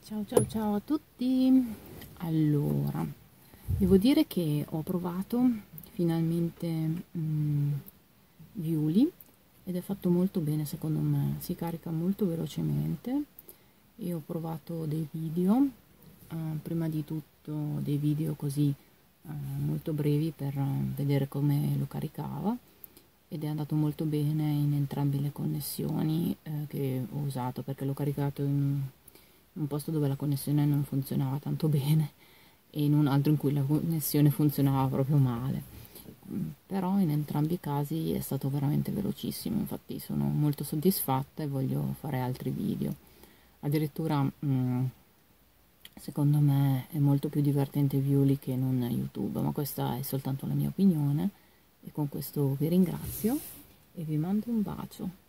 Ciao ciao ciao a tutti. Allora, devo dire che ho provato finalmente Viuli ed è fatto molto bene secondo me, si carica molto velocemente e ho provato dei video, prima di tutto dei video così molto brevi per vedere come lo caricava ed è andato molto bene in entrambe le connessioni che ho usato, perché l'ho caricato in un posto dove la connessione non funzionava tanto bene e in un altro in cui la connessione funzionava proprio male. Però in entrambi i casi è stato veramente velocissimo, infatti sono molto soddisfatta e voglio fare altri video. Addirittura secondo me è molto più divertente Viuli che non YouTube, ma questa è soltanto la mia opinione e con questo vi ringrazio e vi mando un bacio.